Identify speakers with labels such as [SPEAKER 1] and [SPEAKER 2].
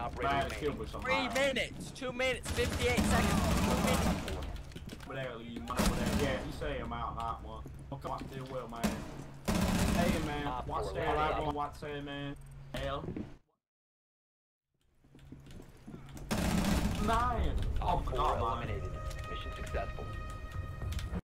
[SPEAKER 1] operator remaining.
[SPEAKER 2] 3 minutes, 2 minutes, 58 seconds, 2 minutes.
[SPEAKER 3] Over there, Lee, man, over there. Yeah, you say him out hot, man. Come on, still well, man. Hey, man, watch that, right, watch that, man. Hell. 9.
[SPEAKER 1] Op 4 eliminated. Mission successful.